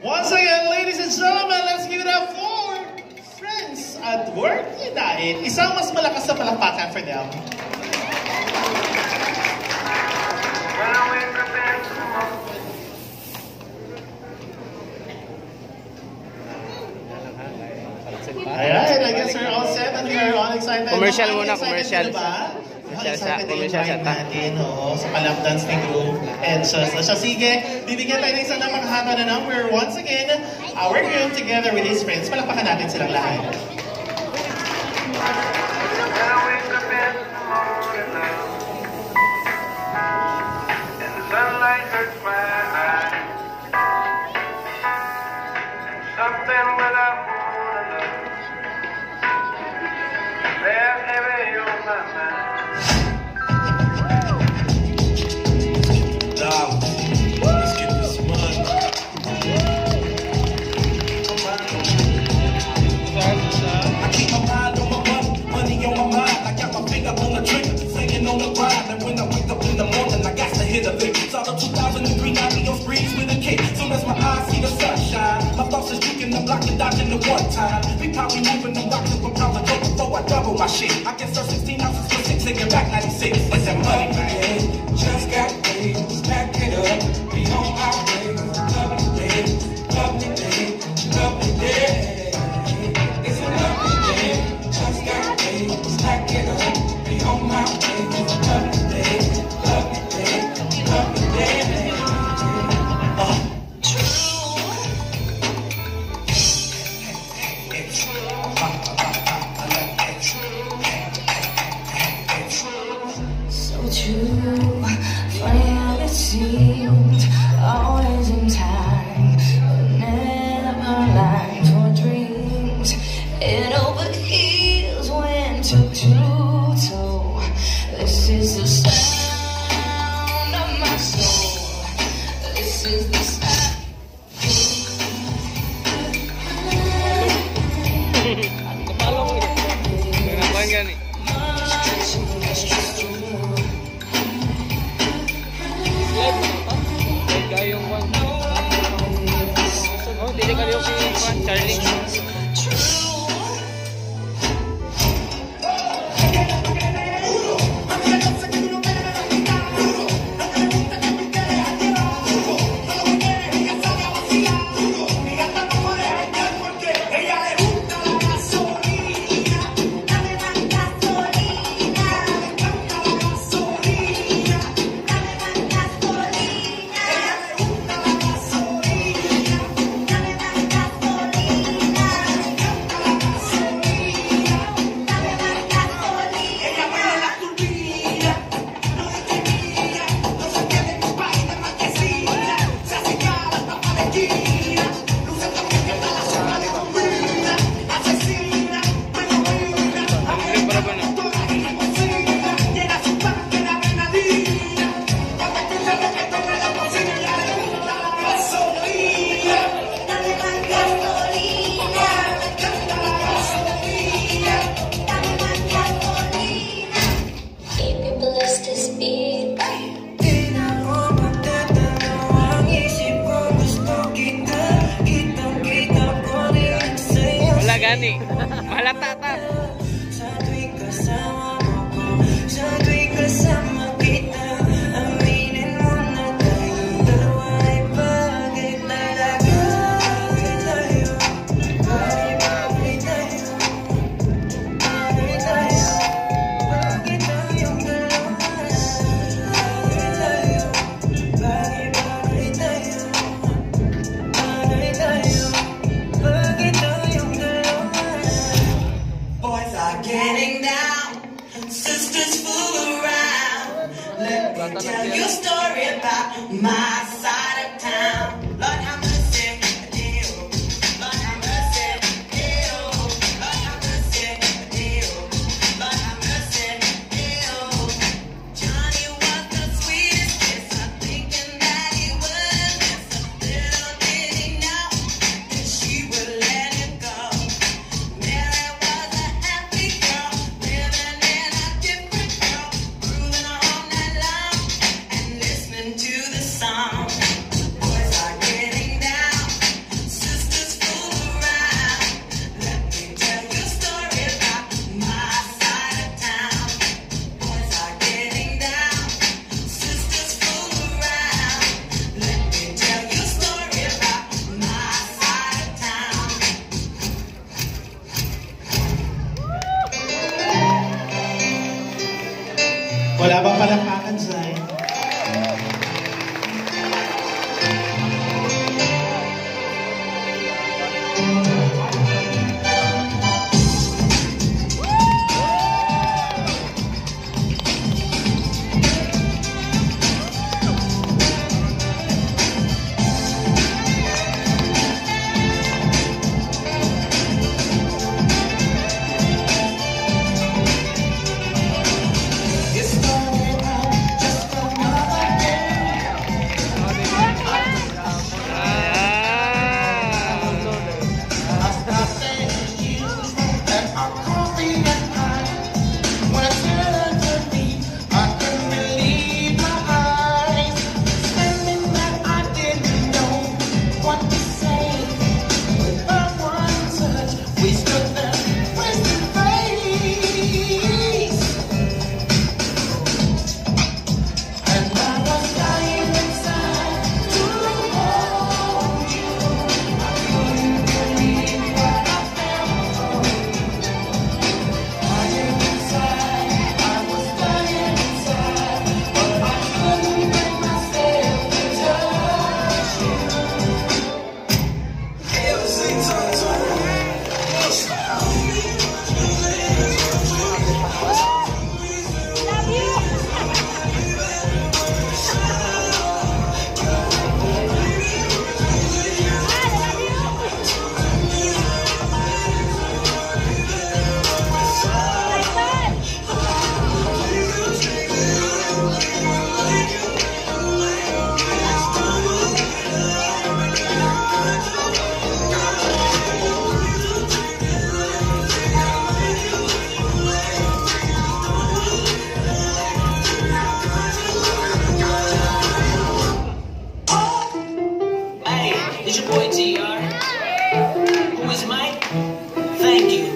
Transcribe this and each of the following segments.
Once again, ladies and gentlemen, let's give it up for Friends at Work. Dahil isang mas malakas na palakpakan for them. Alright, I guess we're all set and we are all excited. Commercial muna, commercial. Commercial set natin, sa palap dance ni Groom and so sige, bibigyan tayo ng isang napakahaba na number. Once again, our Groom together with his friends. Palakpakan natin silang lahat. Something without there's heavy on my mind. Dog, let's get this money. I keep my mind on my money on my mind. I got my finger on the trigger, singing on the grind. And when I wake up in the morning, I got to hit a lick. Saw the 2003 90 on sprees with a kick. Soon as my eyes see the sunshine, my thoughts is juking the block and dodging the one time. We probably moving the rock to a pound of dope before I double my shit. I can serve 16 ounces for 6, taking back 96. It's that money, man. Just got paid, stack it up, be on our way. Lovely day, lovely day, lovely day. It's a lovely day. Just got paid, stack it up, be on my way. Lovely day, lovely day, lovely day. True, funny how it seemed, always in time, but never lying for dreams. It overheals when took to toe. This is the sound of my soul. This is the sound. Charlie. Gani, mahalata ta. Sa tuwing kasama mo ko, sa tuwing kasama kita, aminin mo na tayong dalawa ay bagay talaga. Bagay tayo, bagay tayo, bagay tayo, bagay tayong dalawa. Bagay tayo, bagay tayo, bagay tayo, bagay tayong dalawa. Boys are getting down, sisters fool around. Let me tell you a story about my side of town. Lord have mercy, deal. Lord have mercy, deal. Lord have mercy, deal. Lord have mercy, deal. Johnny was the sweetest kiss. I'm thinking that he was just a little did he know that she would let him go. Mary was a happy girl, living in a different world, grooving all night long and listening to the song. boy GR. Who is Mike? Thank you.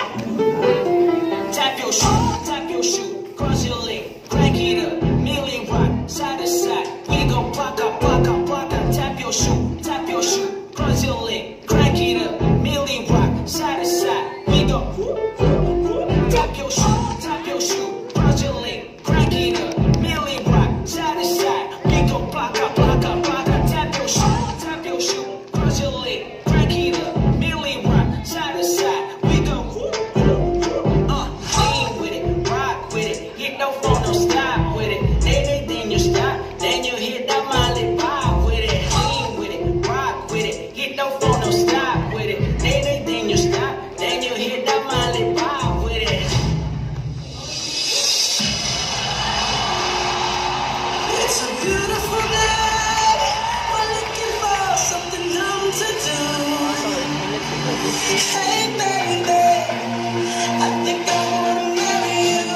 Tap your shoe, cross your leg, crank it up, milli rock, side to side. We go block up, tap your shoe, cross your leg, crank it up, milli rock, side to side. We go tap your shoe, cross your leg, crank it up, milli rock, side to side. We go block up, tap your shoe, cross your leg, crank it up, milli rock, side to side. We go lean with it, rock with it, hit no phone, no stop with it. Then you stop, then you hit that Molly Bob with it. Lean with it, rock with it, hit no phone, no stop with it. Then you stop, then you hit that Molly Bob with it. It's a beautiful day. We're looking for something new to do. Hey baby, I think I wanna marry you.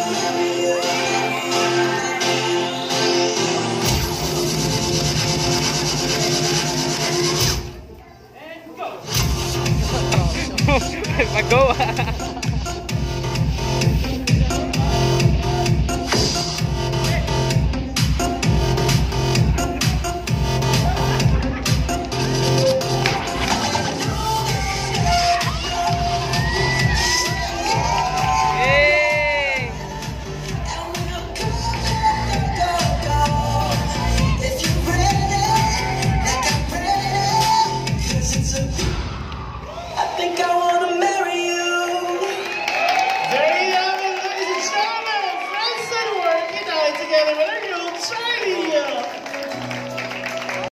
Pag-go.